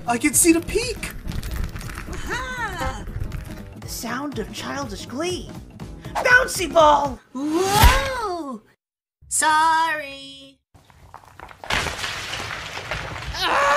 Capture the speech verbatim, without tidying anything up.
I can see the peak! Aha! The sound of childish glee. Bouncy ball! Whoa! Sorry. Ah!